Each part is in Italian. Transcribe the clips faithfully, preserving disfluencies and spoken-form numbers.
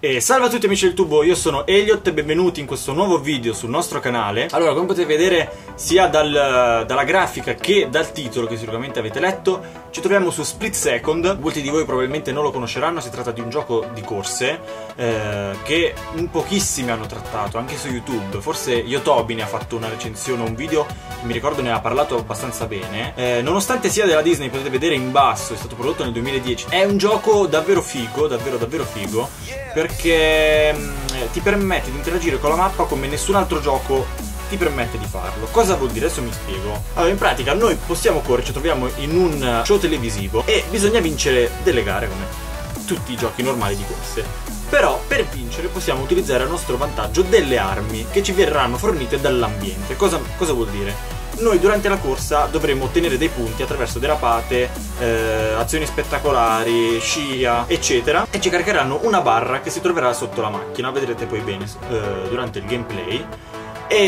E salve a tutti amici del tubo, io sono Elliot e benvenuti in questo nuovo video sul nostro canale. Allora, come potete vedere sia dal, dalla grafica che dal titolo che sicuramente avete letto, ci troviamo su Split Second. Molti di voi probabilmente non lo conosceranno, si tratta di un gioco di corse eh, che in pochissimi hanno trattato, anche su YouTube. Forse Yotobi ne ha fatto una recensione o un video, mi ricordo ne ha parlato abbastanza bene. eh, Nonostante sia della Disney, potete vedere in basso, è stato prodotto nel duemiladieci. È un gioco davvero figo, davvero davvero figo, perché mh, ti permette di interagire con la mappa come nessun altro gioco ti permette di farlo. Cosa vuol dire? Adesso mi spiego. Allora, in pratica noi possiamo correre, ci troviamo in un show televisivo e bisogna vincere delle gare come tutti i giochi normali di corse. Però per vincere possiamo utilizzare a nostro vantaggio delle armi che ci verranno fornite dall'ambiente. Cosa, cosa vuol dire? Noi durante la corsa dovremo ottenere dei punti attraverso derapate, eh, azioni spettacolari, scia, eccetera, e ci caricheranno una barra che si troverà sotto la macchina, vedrete poi bene eh, durante il gameplay. E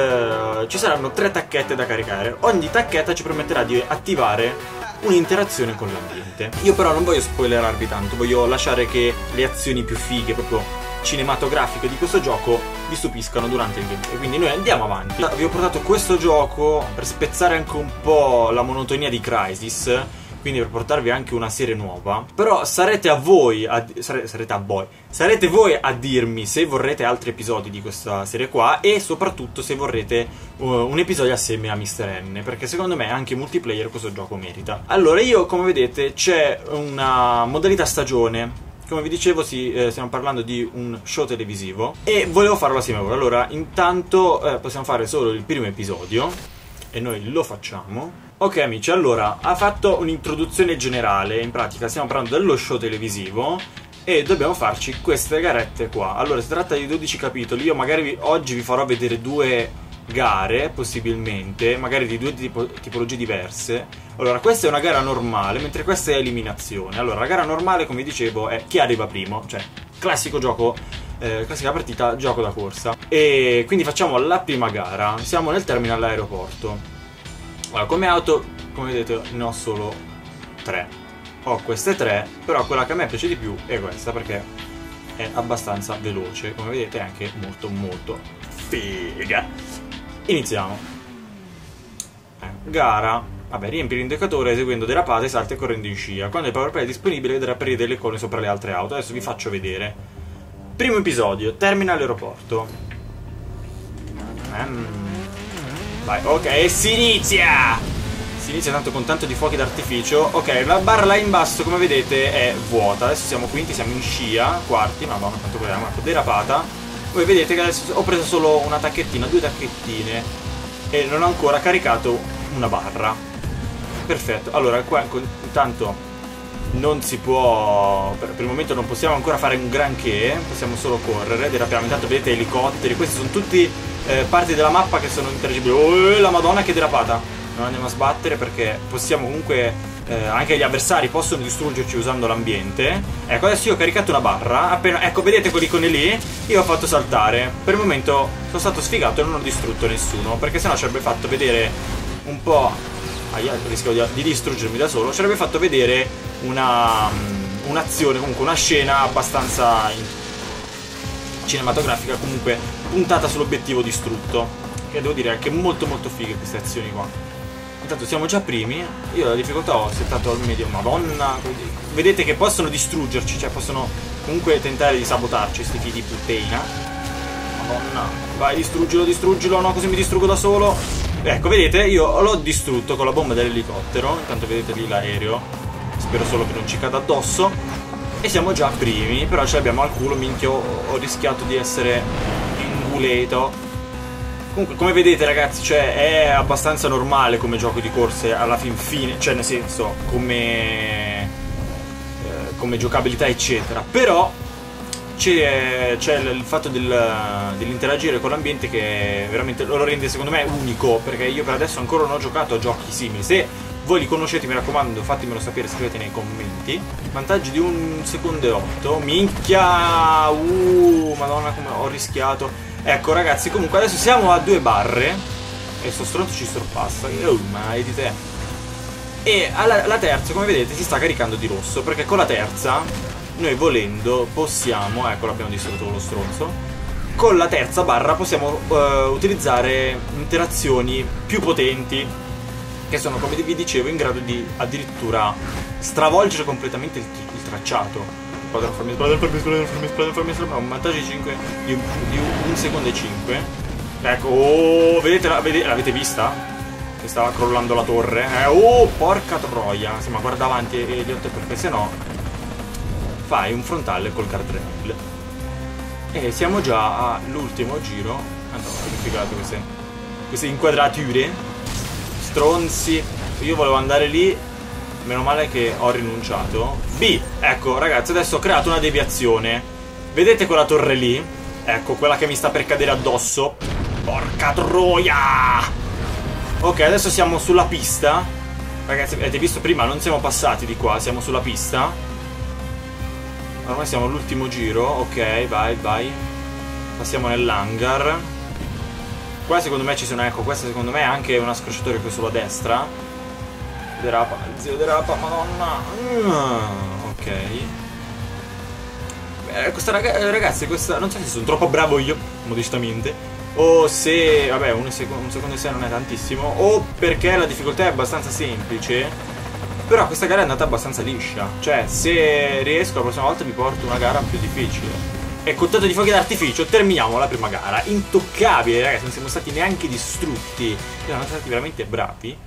eh, ci saranno tre tacchette da caricare. Ogni tacchetta ci permetterà di attivare un'interazione con l'ambiente. Io però non voglio spoilerarvi tanto, voglio lasciare che le azioni più fighe, proprio cinematografiche di questo gioco, vi stupiscano durante il gameplay. Quindi noi andiamo avanti. Vi ho portato questo gioco per spezzare anche un po' la monotonia di Crysis, quindi per portarvi anche una serie nuova. Però sarete a voi a, sare, sarete a voi sarete voi a dirmi se vorrete altri episodi di questa serie qua, e soprattutto se vorrete uh, un episodio assieme a mister N, perché secondo me anche multiplayer questo gioco merita. Allora, io, come vedete, c'è una modalità stagione. Come vi dicevo, sì, eh, stiamo parlando di un show televisivo e volevo farlo assieme a voi. Allora, intanto eh, possiamo fare solo il primo episodio e noi lo facciamo. Ok amici, allora, ha fatto un'introduzione generale. In pratica stiamo parlando dello show televisivo e dobbiamo farci queste garette qua. Allora, si tratta di dodici capitoli. Io magari vi, oggi vi farò vedere due gare, possibilmente, magari di due tipo, tipologie diverse. Allora, questa è una gara normale, mentre questa è eliminazione. Allora, la gara normale, come dicevo, è chi arriva primo, cioè classico gioco, eh, classica partita, gioco da corsa. E quindi facciamo la prima gara. Siamo nel terminal all'aeroporto. Allora, come auto, come vedete, ne ho solo tre. Ho queste tre, però quella che a me piace di più è questa, perché è abbastanza veloce. Come vedete è anche molto molto figa. Iniziamo. eh, Gara. Vabbè, riempi l'indicatore eseguendo derapate, salti e correndo in scia. Quando il power play è disponibile vedrà apparire delle icone sopra le altre auto. Adesso vi faccio vedere. Primo episodio, termina l'aeroporto. mm. Vai, ok, e si inizia! Si inizia tanto con tanto di fuochi d'artificio. Ok, la barra là in basso, come vedete, è vuota. Adesso siamo quinti, siamo in scia, quarti, ma buona, quanto vogliamo, ecco, derapata. Voi vedete che adesso ho preso solo una tacchettina, due tacchettine, e non ho ancora caricato una barra. Perfetto, allora qua intanto non si può, per, per il momento non possiamo ancora fare un granché, possiamo solo correre, derapiamo. Intanto vedete elicotteri, questi sono tutti eh, parti della mappa che sono interagibili. Oh, la madonna che derapata! Non andiamo a sbattere perché possiamo comunque, eh, anche gli avversari possono distruggerci usando l'ambiente. Ecco, adesso io ho caricato una barra, appena, ecco, vedete quell'icone lì? Io ho fatto saltare. Per il momento sono stato sfigato e non ho distrutto nessuno, perché sennò ci avrebbe fatto vedere un po'... Aia, rischio di, di distruggermi da solo. Ci avrebbe fatto vedere una un'azione, comunque una scena abbastanza in, cinematografica, comunque puntata sull'obiettivo distrutto. Che devo dire anche molto molto fighe queste azioni qua. Intanto siamo già primi. Io la difficoltà ho settato al medio. Madonna, vedete che possono distruggerci, cioè possono comunque tentare di sabotarci sti figli di puttana. Madonna, vai, distruggilo, distruggilo. No, così mi distruggo da solo. Ecco, vedete, io l'ho distrutto con la bomba dell'elicottero. Intanto vedete lì l'aereo. Spero solo che non ci cada addosso. E siamo già primi, però ce l'abbiamo al culo. Minchia, ho, ho rischiato di essere inguleto. Comunque, come vedete ragazzi, cioè è abbastanza normale come gioco di corse alla fin fine. Cioè, nel senso, come eh, come giocabilità eccetera. Però c'è il fatto del, dell'interagire con l'ambiente che veramente lo rende secondo me unico, perché io per adesso ancora non ho giocato a giochi simili. Se voi li conoscete, mi raccomando, fatemelo sapere, scrivete nei commenti. Vantaggi di un secondo e otto. Minchia, uh, madonna come ho rischiato. Ecco ragazzi, comunque adesso siamo a due barre e sto stronzo ci sorpassa. Oh, ma di te. E alla, la terza, come vedete, si sta caricando di rosso, perché con la terza noi volendo possiamo, ecco l'abbiamo distrutto lo stronzo, con la terza barra possiamo uh, utilizzare interazioni più potenti, che sono, come vi dicevo, in grado di addirittura stravolgere completamente il, il tracciato. Farmi esplodere, farmi esplodere, farmi esplodere, farmi esplodere, un vantaggio di, cinque, di, di un secondo e cinque. Ecco, oh, vedete, vedete, l'avete vista? Che stava crollando la torre. Eh, oh, porca troia. Sì, ma guarda avanti, Elliot, perché sennò fai un frontale col guardrail. E siamo già all'ultimo giro. Ah no, che figate queste, queste inquadrature. Stronzi. Io volevo andare lì. Meno male che ho rinunciato. B. Ecco ragazzi, adesso ho creato una deviazione. Vedete quella torre lì? Ecco, quella che mi sta per cadere addosso. Porca troia. Ok, adesso siamo sulla pista. Ragazzi, avete visto prima? Non siamo passati di qua, siamo sulla pista. Ormai siamo all'ultimo giro. Ok, vai, vai. Passiamo nell'hangar. Qua secondo me ci sono, ecco, questa secondo me è anche una scorciatoia qui sulla destra. Derapa, zio derapa, madonna. Mm, ok. Beh, questa raga ragazzi, questa, non so se sono troppo bravo io, modestamente, o se, vabbè, un, sec un secondo e sei non è tantissimo, o perché la difficoltà è abbastanza semplice. Però questa gara è andata abbastanza liscia. Cioè, se riesco la prossima volta mi porto una gara più difficile. E con tanto di fuochi d'artificio terminiamo la prima gara. Intoccabile, ragazzi, non siamo stati neanche distrutti. Siamo stati veramente bravi.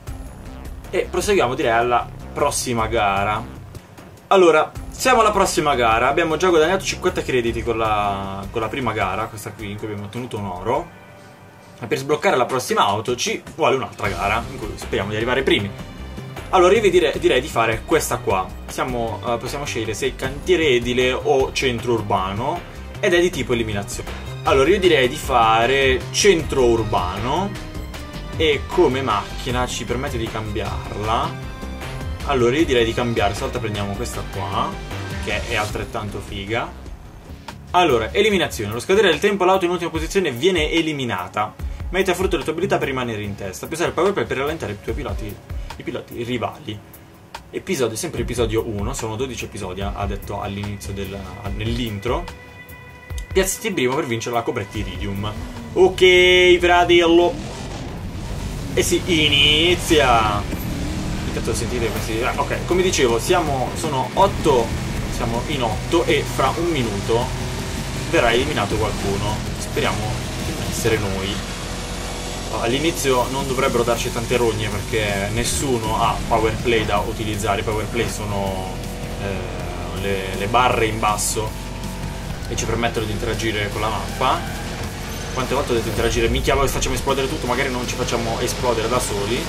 E proseguiamo, direi, alla prossima gara. Allora, siamo alla prossima gara. Abbiamo già guadagnato cinquanta crediti con la, con la prima gara, questa qui, in cui abbiamo ottenuto un oro. E per sbloccare la prossima auto ci vuole un'altra gara, in cui speriamo di arrivare primi. Allora, io vi direi, direi di fare questa qua. Siamo, uh, possiamo scegliere se cantiere edile o centro urbano, ed è di tipo eliminazione. Allora, io direi di fare centro urbano. E come macchina ci permette di cambiarla. Allora io direi di cambiare. Stavolta prendiamo questa qua, che è altrettanto figa. Allora, eliminazione. Allo scadere del tempo l'auto in ultima posizione viene eliminata. Metti a frutto le tue abilità per rimanere in testa. Puoi usare il power play per rallentare i tuoi piloti, i piloti rivali. Episodio, sempre episodio uno. Sono dodici episodi, ha detto all'inizio del, nell'intro. Piazzati il primo per vincere la coperta Iridium. Ok, fratello. E si inizia. Intanto sentite questi. Ah, ok, come dicevo, siamo. Sono otto. Siamo in otto. E fra un minuto verrà eliminato qualcuno. Speriamo di non essere noi. All'inizio non dovrebbero darci tante rogne, perché nessuno ha power play da utilizzare. I power play sono eh, le, le barre in basso e ci permettono di interagire con la mappa. Quante volte ho detto interagire? Minchia, voi facciamo esplodere tutto, magari non ci facciamo esplodere da soli.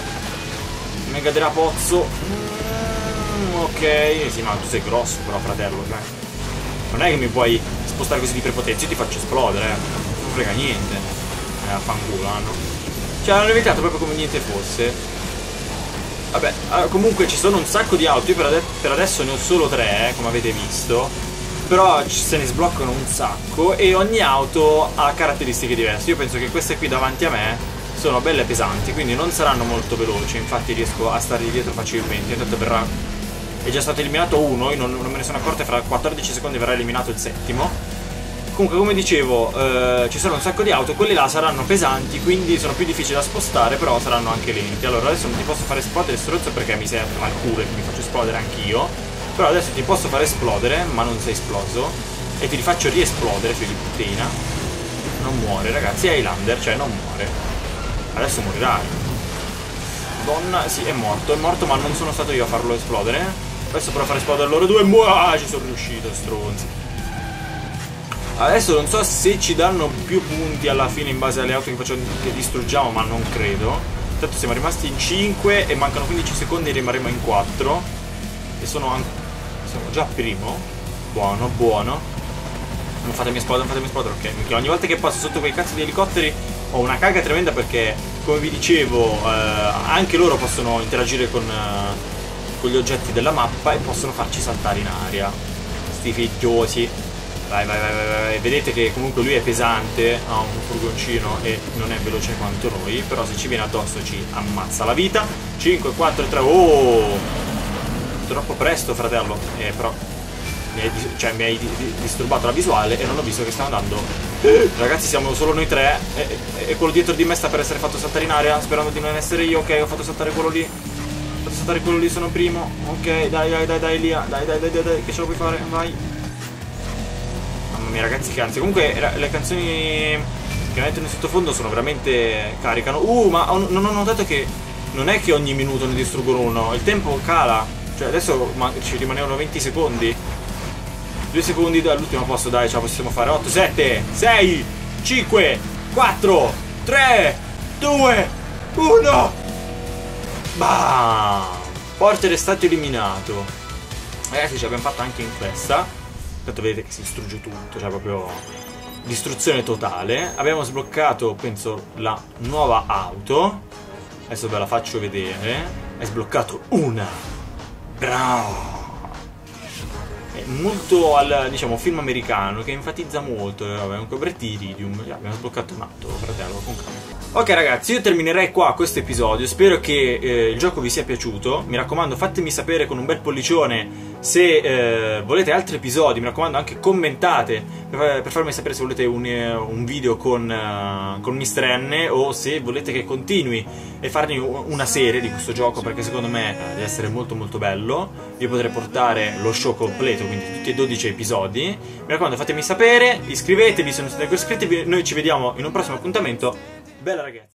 Mega derapozzo. Mm, ok. Sì, ma tu sei grosso però, fratello, cioè. Non è che mi puoi spostare così di prepotenza, io ti faccio esplodere, eh. Non frega niente. Eh, a fanculo, hanno. Cioè, hanno evitato proprio come niente fosse. Vabbè, comunque ci sono un sacco di auto. Io per, ade per adesso ne ho solo tre, eh, come avete visto. Però se ne sbloccano un sacco e ogni auto ha caratteristiche diverse. Io penso che queste qui davanti a me sono belle pesanti, quindi non saranno molto veloci. Infatti riesco a stargli dietro facilmente. Intanto verrà... è già stato eliminato uno, io non, non me ne sono accorto, e fra quattordici secondi verrà eliminato il settimo. Comunque, come dicevo, eh, ci sono un sacco di auto. Quelli là saranno pesanti, quindi sono più difficili da spostare, però saranno anche lenti. Allora adesso non ti posso fare esplodere stronzo perché mi serve al culo e mi faccio esplodere anch'io. Però adesso ti posso far esplodere, ma non sei esploso. E ti rifaccio riesplodere, figlio di puttina. Non muore, ragazzi, è Highlander, cioè non muore. Adesso morirai. Donna, sì, è morto, è morto, ma non sono stato io a farlo esplodere. Adesso provo a far esplodere loro due. Ah, ci sono riuscito, stronzi. Adesso non so se ci danno più punti alla fine in base alle auto che, facciamo, che distruggiamo, ma non credo. Intanto siamo rimasti in cinque e mancano quindici secondi e rimarremo in quattro. E sono anche... siamo già primo. Buono, buono. Non fatemi esplodere, non fatemi esplodere. Ok, ogni volta che passo sotto quei cazzo di elicotteri ho una caga tremenda, perché, come vi dicevo, eh, anche loro possono interagire con, eh, con gli oggetti della mappa e possono farci saltare in aria. Sti figliosi. Vai, vai, vai, vai, vai. Vedete che comunque lui è pesante, ha un furgoncino e non è veloce quanto noi, però se ci viene addosso ci ammazza la vita. cinque, quattro, tre, oh! Troppo presto, fratello. Eh, però mi hai, cioè, mi hai disturbato la visuale e non ho visto che stavo andando. Ragazzi, siamo solo noi tre e, e quello dietro di me sta per essere fatto saltare in aria, sperando di non essere io. Ok, ho fatto saltare quello lì. Ho fatto saltare quello lì, sono primo. Ok, dai, dai, dai, dai, Lia. Dai, dai, dai, dai, dai, che ce lo puoi fare, vai. Mamma mia, ragazzi, che ansia. Comunque, le canzoni che mettono in sottofondo sono veramente caricano. Uh, ma ho, non ho notato che non è che ogni minuto ne distruggono uno, il tempo cala. Cioè, adesso ma, ci rimanevano venti secondi. due secondi dall'ultimo posto, dai, ce la possiamo fare. otto, sette, sei, cinque, quattro, tre, due, uno. Bam! Porter è stato eliminato. Ragazzi, ce l'abbiamo fatta anche in questa. Tanto vedete che si distrugge tutto, cioè proprio distruzione totale. Abbiamo sbloccato, penso, la nuova auto. Adesso ve la faccio vedere. È sbloccato una. Bravo! Molto al, diciamo, film americano che enfatizza molto. eh, vabbè, un cobretti iridium. eh, abbiamo sbloccato un atto, fratello, con calma. Ok ragazzi, io terminerei qua questo episodio. Spero che eh, il gioco vi sia piaciuto. Mi raccomando, fatemi sapere con un bel pollicione se eh, volete altri episodi. Mi raccomando, anche commentate per, per farmi sapere se volete un, un video con, uh, con mister N, o se volete che continui e farne una serie di questo gioco, perché secondo me eh, deve essere molto molto bello. Io potrei portare lo show completo, quindi tutti e dodici episodi. Mi raccomando, fatemi sapere, iscrivetevi se non siete ancora iscritti. Noi ci vediamo in un prossimo appuntamento. Bella ragazzi!